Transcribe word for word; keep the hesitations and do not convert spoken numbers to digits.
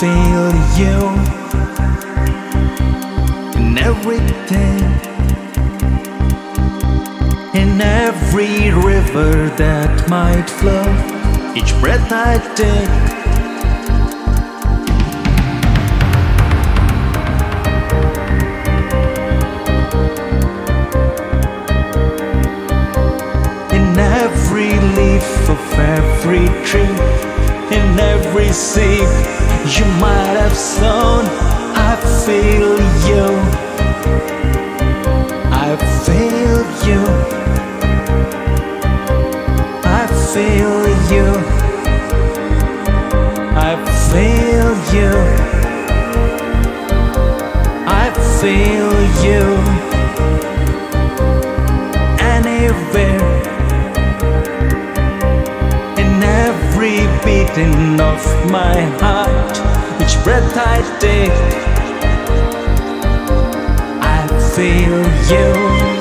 feel you in everything, in every river that might flow, each breath I take. In every leaf of every tree, in every seed you might have sown, I feel you, I feel you, I feel you, I feel you, I feel you, anywhere, every beating of my heart, each breath I take, I feel you.